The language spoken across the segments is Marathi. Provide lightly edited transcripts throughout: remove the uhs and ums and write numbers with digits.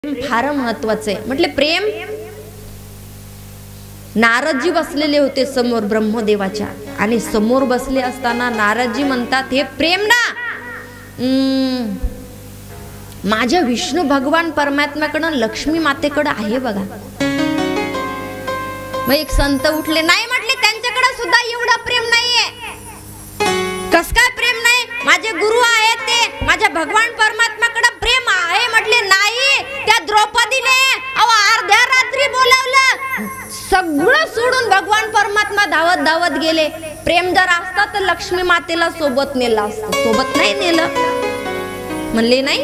फार महत्वाचं आहे. म्हटले प्रेम. नारदजी बसलेले होते समोर ब्रह्मदेवाच्या आणि समोर बसले असताना नारदजी म्हणतात, हे प्रेम ना माझ्या विष्णू भगवान परमात्म्याकडं लक्ष्मी मातेकडं आहे बघा. मग एक संत उठले, नाही म्हटले त्यांच्याकडे सुद्धा एवढं प्रेम नाहीये. कस काय प्रेम नाही? माझे गुरु आहेत ते, माझ्या भगवान परमात्म्याकडे प्रेम आहे. म्हटले नाही, त्या द्रौपदीने अर्ध्या रात्री बोलावलं, सगळं सोडून भगवान परमात्मा धावत धावत गेले. प्रेम जर असता तर लक्ष्मी मातेला सोबत नेलं असतं, सोबत नाही नेलं. म्हणले नाही,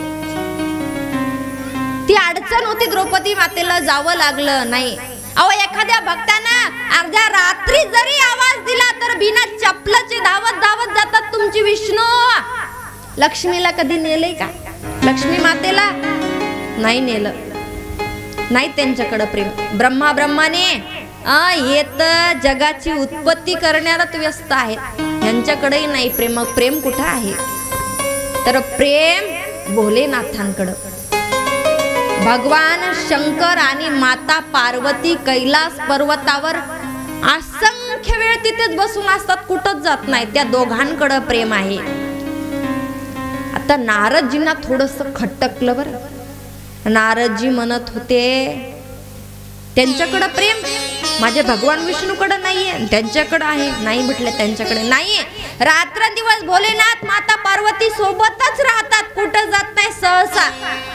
ती अडचण होती, द्रौपदी मातेला जावं लागलं. नाही एखाद्या भक्तानं अर्ध्या रात्री जरी आवाज दिला तर बिना चपलाचे धावत धावत जातात तुमची विष्णू. लक्ष्मीला कधी नेले का? लक्ष्मी मातेला नाही नेलं. नाही त्यांच्याकडे प्रेम. ब्रह्माने येत जगाची उत्पत्ती करण्यात व्यस्त आहेत, यांच्याकडेही नाही प्रेम. मग प्रेम कुठं आहे? तर प्रेम भोलेनाथांकडं. भगवान शंकर आणि माता पार्वती कैलास पर्वतावर असंख्य वेळ तिथेच बसून असतात, कुठंच जात नाही. त्या दोघांकडे प्रेम आहे. आता नारदजींना थोडस खटकलं बरं. नारदजी म्हणत होते त्यांच्याकडे प्रेम माझ्या भगवान विष्णूकडे नाहीये, त्यांच्याकडे आहे. नाही म्हटलं त्यांच्याकडे नाहीये. रात्रंदिवस भोलेनाथ माता पार्वती सोबतच राहतात, कुठं जात नाही सहसा.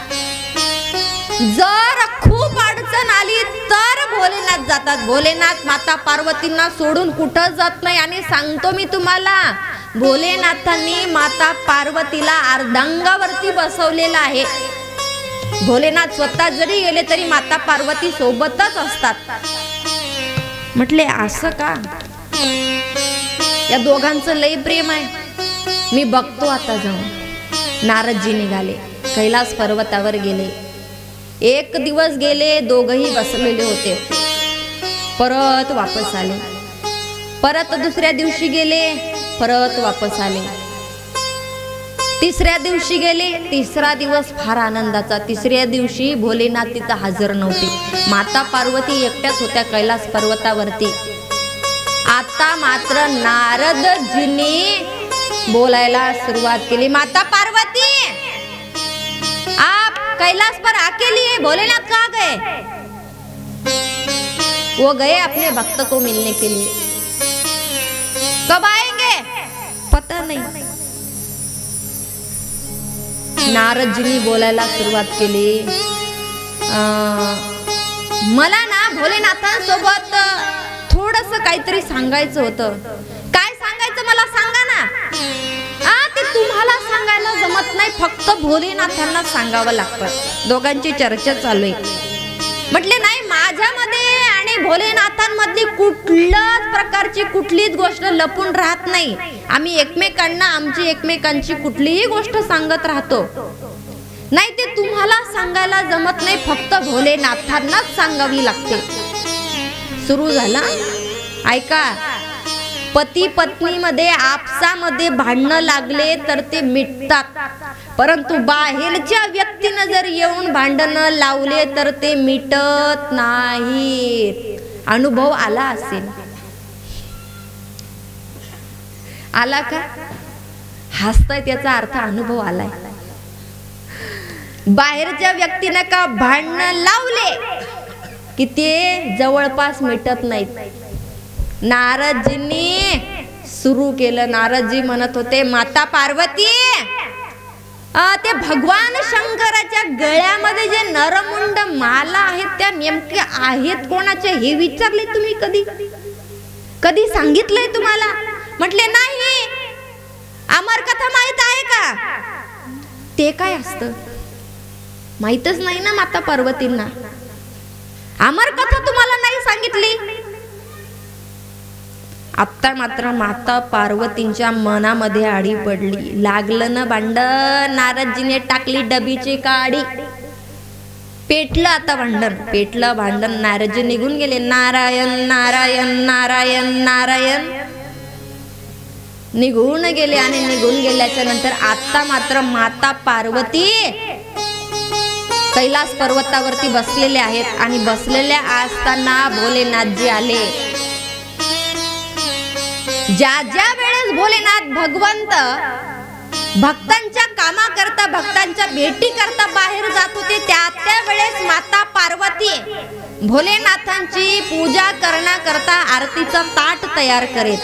जर खूप अडचण आली तर भोलेनाथ जातात. भोलेनाथ माता पार्वतींना सोडून कुठं जात नाही. आणि सांगतो मी तुम्हाला, भोलेनाथांनी माता पार्वतीला अर्धांगावरती बसवलेलं आहे. भोलेनाथ स्वतः जरी गेले तरी माता पार्वती सोबतच असतात. म्हटले असं का? या दोघांचं लय प्रेम आहे. मी बघतो आता जाऊन. नारदजी निघाले, कैलास पर्वतावर गेले. एक दिवस गेले, दोघही बसलेले होते. परत वापस आले. परत दुसऱ्या दिवशी गेले, परत वापस आले. तिसऱ्या दिवशी गेले. तिसरा दिवस फार आनंदाचा. तिसऱ्या दिवशी भोलेनाथ तिथं हजर नव्हते. माता पार्वती एकट्याच होत्या कैलास पर्वतावरती. आता मात्र नारदजींनी बोलायला सुरुवात केली. माता पार्वती, आप कैलास पर अकेली है, भोलेनाथ कहाँ गए? वो गए अपने भक्त को मिलने के लिए. कब आएंगे? पता नहीं. नारदजींनी बोलायला सुरुवात केली. मला ना भोलेनाथांसोबत थोडस काहीतरी सांगायचं होतं. काय सांगायचं मला सांगा ना. ते तुम्हाला सांगायला जमत नाही, फक्त भोलेनाथांना सांगावं लागतं. दोघांची चर्चा चालू आहे. म्हटले नाही, माझ्यामध्ये आणि भोलेनाथांमधली कुठल्याच प्रकारची कुठलीच गोष्ट लपून राहत नाही. आम्ही एकमेकांना आमची एकमेकांची कुठलीही गोष्ट सांगत राहतो. नाही, ते तुम्हाला सांगायला जमत नाही, फक्त भोलेनाथांनाच सांगावी लागते. सुरू झाला. ऐका, पती पत्नीमध्ये आपसामध्ये भांडणं लागले तर ते मिटतात, परंतु बाहेरच्या व्यक्तीनं जर येऊन भांडणं लावले तर ते मिटत नाहीत. अनुभव आला असेल. आला का? हसताय त्याचा अर्थ अनुभव आलाय. बाहेरच्या व्यक्तीनं का भांडणं लावले की ते जवळपास मिटत नाहीत. नारदजींनी सुरू केलं. नारदजी म्हणत होते, माता पार्वती, ते भगवान शंकराच्या गळ्यामध्ये जे नरमुंड माला आहेत त्या नेमक्या आहेत कोणाच्या हे विचारले तुम्ही कधी? कधी सांगितलंय तुम्हाला? म्हटले नाही. अमर कथा माहित आहे का? ते काय असतं माहितच नाही ना माता पार्वतींना. अमर कथा तुम्हाला नाही सांगितली. आता मात्र माता पार्वतींच्या मनामध्ये आडी पडली. लागलं ना भांडण. नारदजीने टाकली डबीची काडी. पेटलं आता भांडण. पेटलं भांडण. नारदजी निघून गेले. नारायण नारायण नारायण नारायण निघून गेले. आणि निघून गेल्याच्या नंतर आता मात्र माता पार्वती कैलास पर्वतावरती बसलेले आहेत आणि बसलेल्या असताना भोलेनाथजी आले. ज्या ज्या वेळेस भोलेनाथ भगवंत भक्तांच्या कामाकरता भक्तांच्या भेटी करता बाहेर जात होते, त्या वेळेस माता पार्वती भोलेनाथांची पूजा करण्याकरता आरतीचा ताट तयार करेत.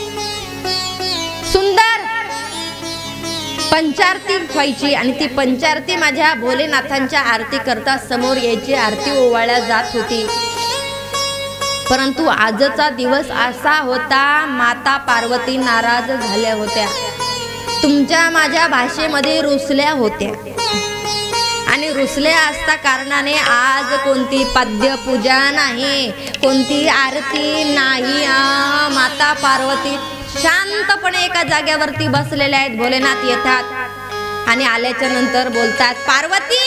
सुंदर पंचारती व्हायची आणि ती पंचारती माझ्या भोलेनाथांच्या आरती करता समोर यायची, आरती ओवाळल्या जात होती. परंतु आजचा दिवस असा होता, माता पार्वती नाराज झाल्या होत्या, तुमच्या माझ्या भाषेमध्ये रुसल्या होत्या. आणि रुसल्या असता कारणाने आज कोणती पाद्य पूजा नाही, कोणती आरती नाही. माता पार्वती शांतपणे एका जागेवरती बसलेल्या आहेत. भोलेनाथ येतात आणि आल्याच्या नंतर बोलतात, पार्वती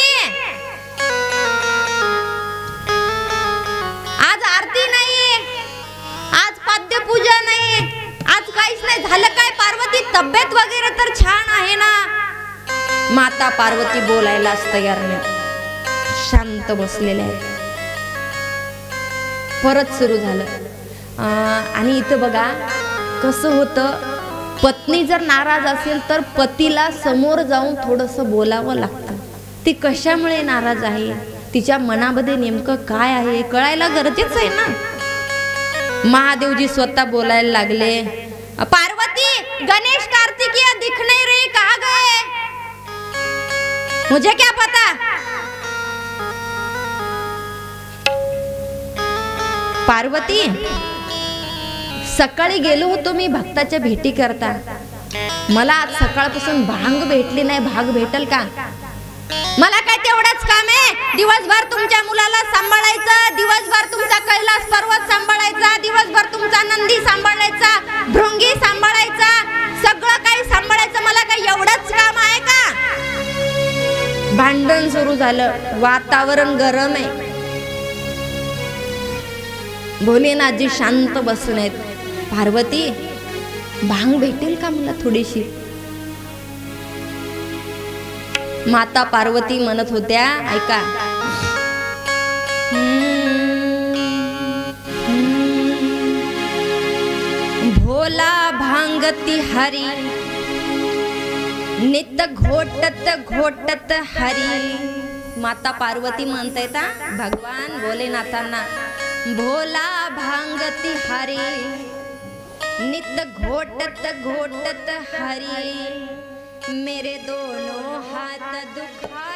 आज आरती नाही, आज पाद्य पूजा नाही, आज काहीच नाही झालं काय पार्वती, तब्येत वगैरे तर छान आहे ना. माता पार्वती बोलायलाच तयार नाही, शांत बसलेल्या आहेत. परत सुरू झालं. आणि इथं बघा कसं होतं, पत्नी जर नाराज असेल तर पतीला समोर जाऊन थोडंसं बोलावं लागतं. ती कशामुळे नाराज आहे, तिच्या मनामध्ये नेमकं काय आहे कळायला गरजेचं आहे ना. महादेवजी स्वतः बोलायला लागले, पार्वती गणेश कार्तिकीय दिख नहीं रही, कहाँ गए, मुझे क्या पता. पार्वती सकाळी गेलो होतो मी भक्ताच्या भेटी करता, मला आज सकाळपासून भांग भेटली नाही, भाग भेटल का. मला काय तेवढंच काम आहे, दिवसभर तुमच्या मुलाला सांभाळायचं, दिवसभर तुमचा कैलास पर्वत सांभाळायचा, दिवसभर तुमचा नंदी सांभाळायचा, भृंगी सांभाळायचा, सगळं काही सांभाळायचं, मला काय एवढंच काम आहे का. भांडण सुरू झालं, वातावरण गरम आहे. भोलेनाथजी शांत बसून आहेत. पार्वती भांग भेटेल का मला थोडीशी. माता पार्वती म्हणत होत्या, ऐका, भोला भांगती हरी नित घोटत घोटत हरी. माता पार्वती म्हणतायत भगवान भोलेनाथांना, भोला भांगती हरी नित घोटत घोटत हरी, मेरे दोनों हाथ दुखा